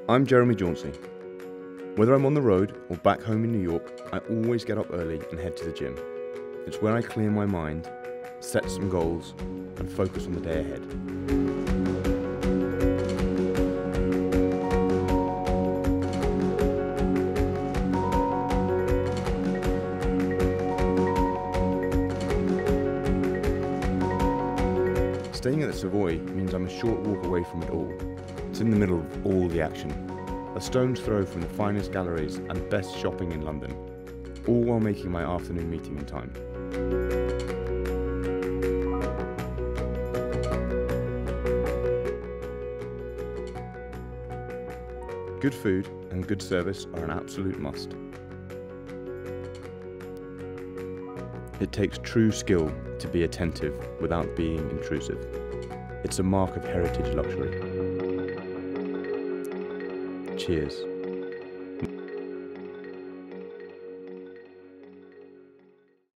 I'm Jeremy Jauncey. Whether I'm on the road or back home in New York, I always get up early and head to the gym. It's where I clear my mind, set some goals, and focus on the day ahead. Staying at the Savoy means I'm a short walk away from it all. It's in the middle of all the action. A stone's throw from the finest galleries and best shopping in London, all while making my afternoon meeting in time. Good food and good service are an absolute must. It takes true skill to be attentive without being intrusive. It's a mark of heritage luxury. Cheers.